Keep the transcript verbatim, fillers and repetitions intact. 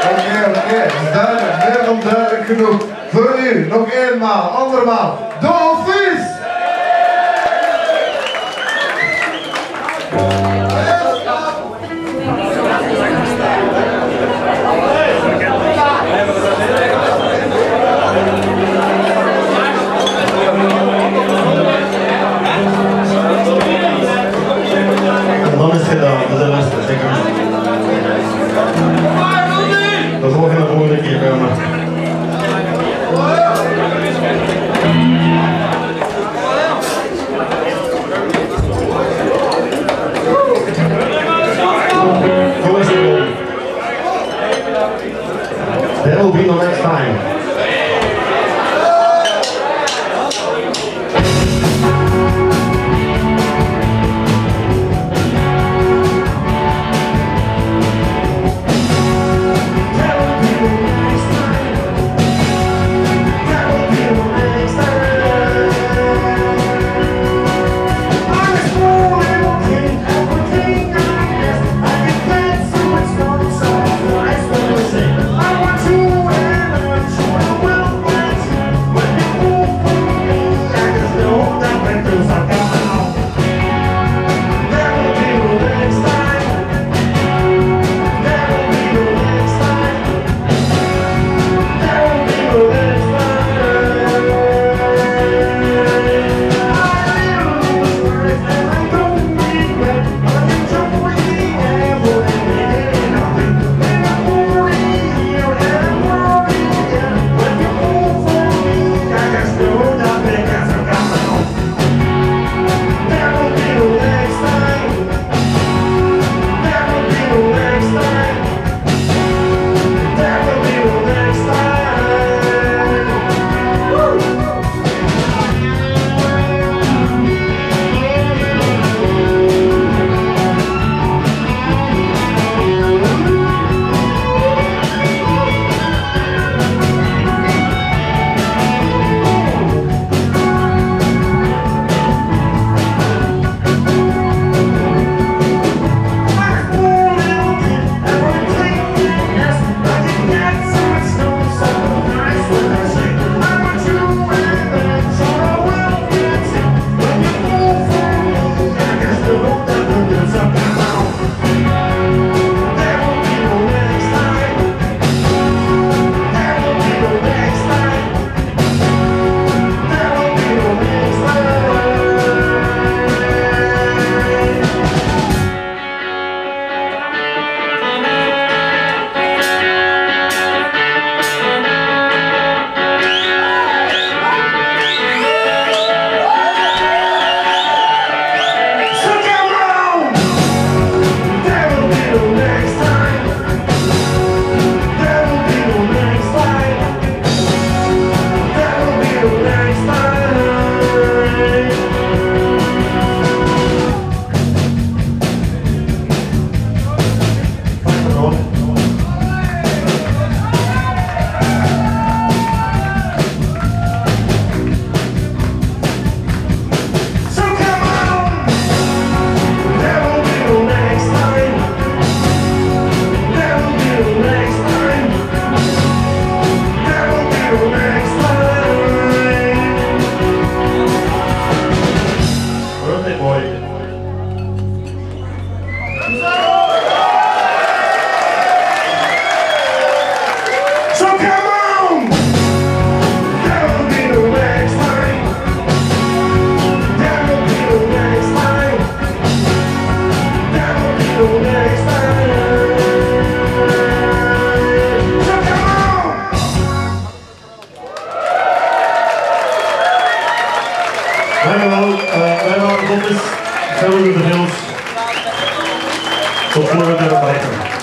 Oké, oké, dat is duidelijk, meer dan duidelijk genoeg. Voor u, nog eenmaal, andermaal, Dolphins! En dan is het gedaan, dat is de laatste, zeker. Dat zal geen volgende keer komen. There will be no next time. Dankjewel, uh, wij waren Dolphins, Zelden de Hills. Tot volgende keer op